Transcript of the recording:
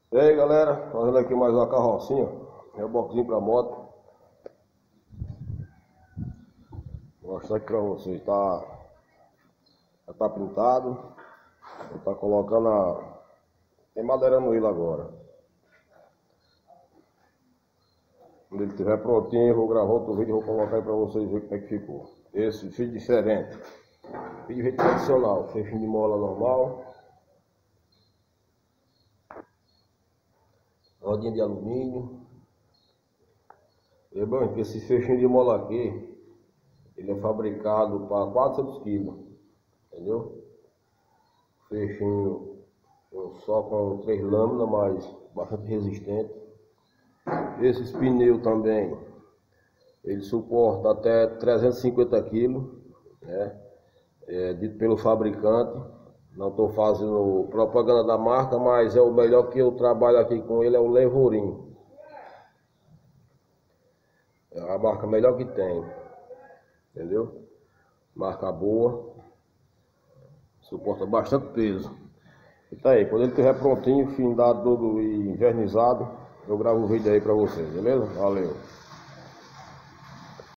E aí galera, fazendo aqui mais uma carrocinha, reboquezinho pra moto. Vou mostrar aqui pra vocês, já tá pintado. Vou tá colocando tem madeirando ele agora. Quando ele estiver prontinho, eu vou gravar outro vídeo e vou colocar aí pra vocês verem como é que ficou. Esse fio diferente, fio tradicional, fio de mola normal, rodinha de alumínio. E bom, que esse fechinho de mola aqui, ele é fabricado para 400 kg, entendeu? Fechinho só com 3 lâminas, mas bastante resistente. Esses pneus também, ele suporta até 350 kg, né? Dito pelo fabricante. Não estou fazendo propaganda da marca, mas é o melhor que eu trabalho aqui com ele, é o Levorin. É a marca melhor que tem, entendeu? Marca boa, suporta bastante peso. E tá aí, quando ele estiver prontinho, findado tudo e invernizado, eu gravo o vídeo aí pra vocês, beleza? Valeu!